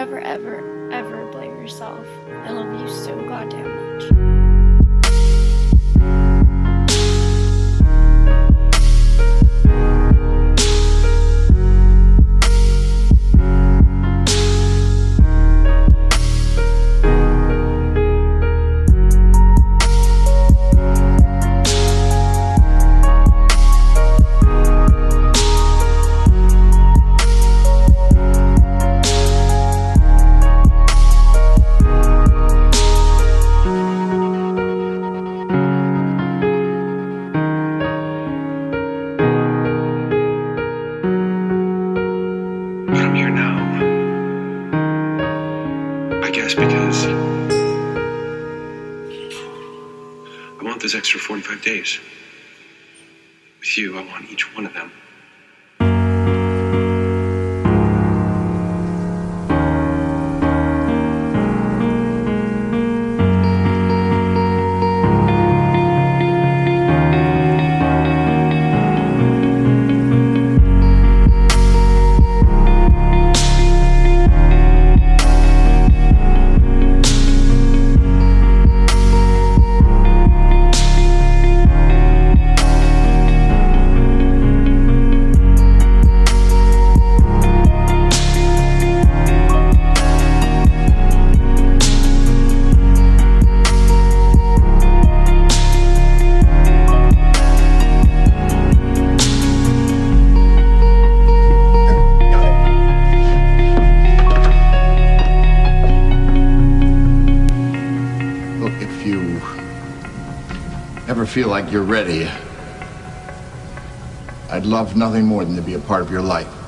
never, ever, ever blame yourself. I love you so goddamn much. I'm here now. I guess because I want those extra 45 days. With you, I want each one of them. If you ever feel like you're ready, I'd love nothing more than to be a part of your life.